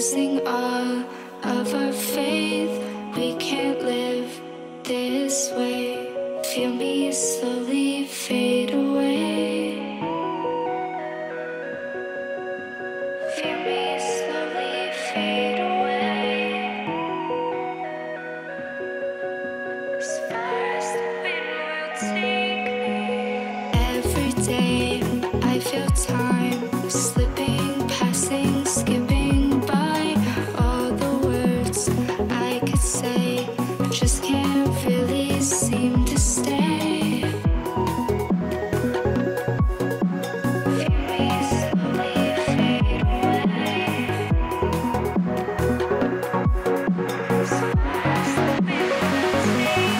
losing all of our faith. We can't live this way. Feel me slowly fade away. Feel me slowly fade away. As far as the wind will take me. Every day I feel time slipping, passing, skipping by. All the words I could say just can't really seem to stay. Feel me slowly fade away. As far as the wind will take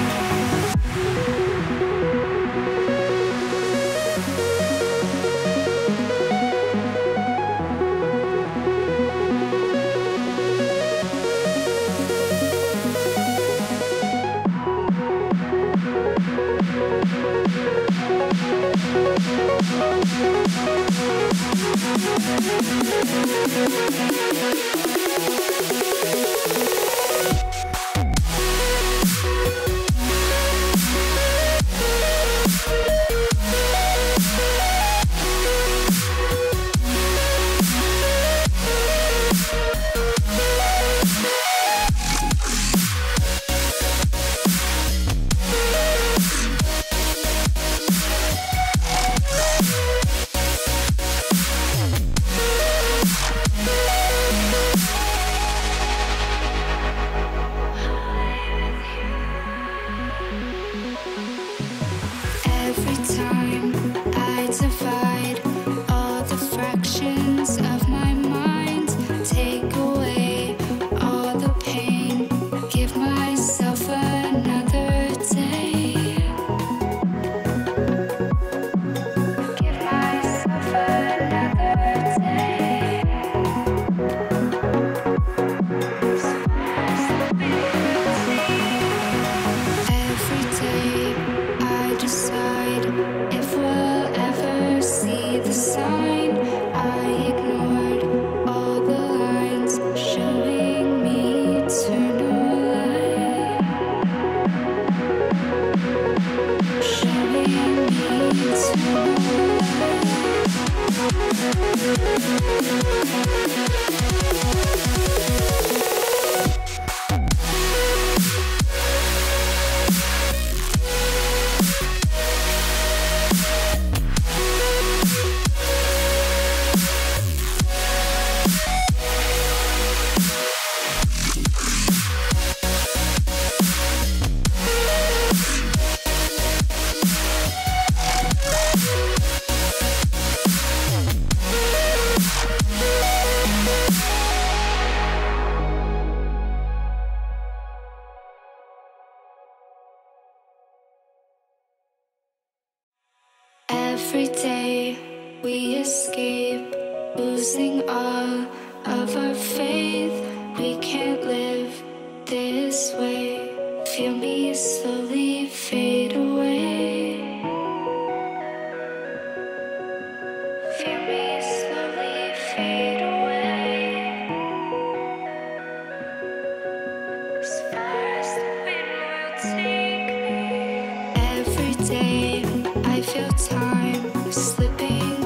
every time I divide all the fractions of my mind, take away all the pain, give myself another day. Give myself another day. As far as the wind will take. Every day I decide if we'll ever see the sign. I ignored all the lines showing me eternal light. Showing me eternal Every day we escape, losing all of our faith. We can't live this way. Feel me slowly fade away. Feel me slowly fade away. As far as the wind will take me. Every day I feel time slipping,